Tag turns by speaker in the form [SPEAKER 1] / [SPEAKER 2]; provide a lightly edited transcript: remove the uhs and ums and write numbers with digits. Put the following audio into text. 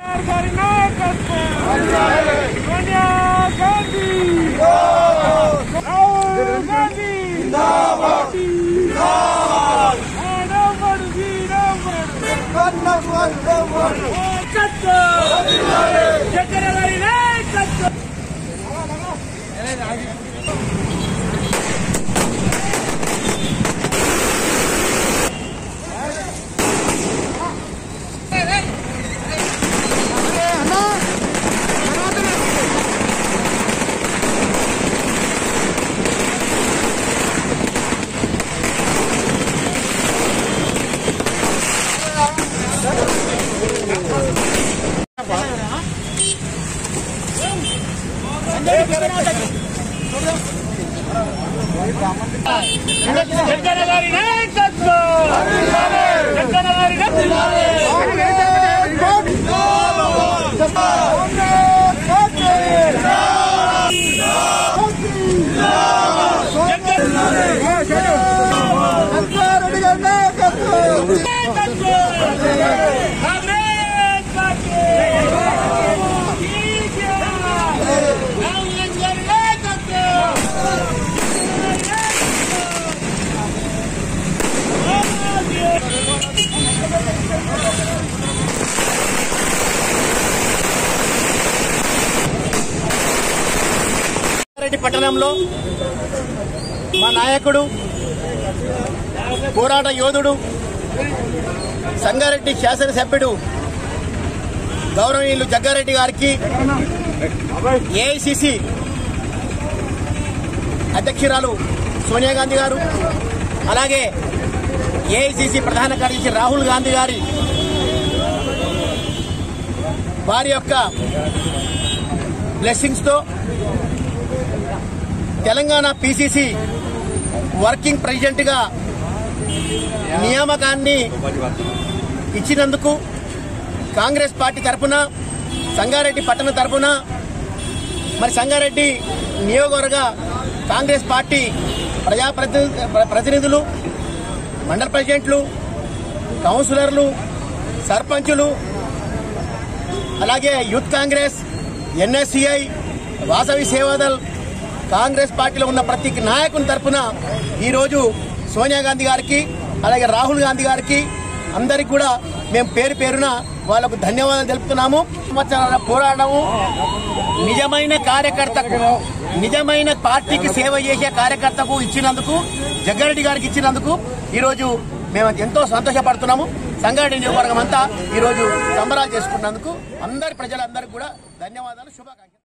[SPEAKER 1] పట్టణంలో మా నాయకుడు పోరాట యోధుడు సంగారెడ్డి శాసనసభ్యుడు గౌరవనీయులు జగ్గారెడ్డి గారికి ఏఐసిసి అధ్యక్షురాలు సోనియా గాంధీ గారు, అలాగే ఏఐసిసి ప్రధాన కార్యదర్శి రాహుల్ గాంధీ గారి వారి యొక్క బ్లెస్సింగ్స్ తో తెలంగాణ పిసిసి వర్కింగ్ ప్రెసిడెంట్ గా నియామకాన్ని ఇచ్చినందుకు కాంగ్రెస్ పార్టీ తరఫున సంగారెడ్డి పట్టణ తరఫున మరి సంగారెడ్డి నియోజకవర్గ కాంగ్రెస్ పార్టీ ప్రతినిధులు, మండల ప్రెసిడెంట్లు, కౌన్సిలర్లు, సర్పంచులు, అలాగే యూత్ కాంగ్రెస్, ఎన్ఎస్సిఐ, వాసవి సేవాదల్ కాంగ్రెస్ పార్టీలో ఉన్న ప్రతి నాయకుని తరఫున ఈరోజు సోనియా గాంధీ గారికి అలాగే రాహుల్ గాంధీ గారికి అందరికి కూడా మేము పేరు పేరున వాళ్లకు ధన్యవాదాలు తెలుపుతున్నాము. సంవత్సరాల పోరాటము నిజమైన కార్యకర్తకు, నిజమైన పార్టీకి సేవ చేసే కార్యకర్తకు ఇచ్చినందుకు, జగ్గారెడ్డి గారికి ఇచ్చినందుకు ఈరోజు మేము ఎంతో సంతోషపడుతున్నాము. సంగారెడ్డి నియోజకవర్గం అంతా ఈరోజు సంబరాలు చేసుకున్నందుకు అందరి ప్రజలందరికీ కూడా ధన్యవాదాలు, శుభాకాంక్షలు.